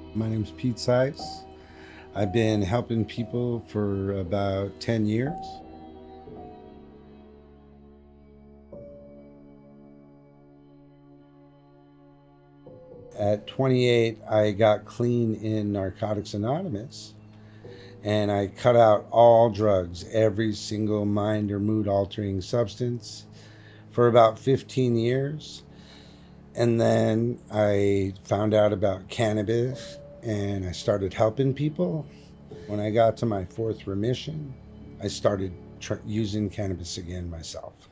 My name's Sais. I've been helping people for about 10 years. At 28, I got clean in Narcotics Anonymous and I cut out all drugs, every single mind or mood altering substance for about 15 years. And then I found out about cannabis and I started helping people. When I got to my fourth remission, I started using cannabis again myself.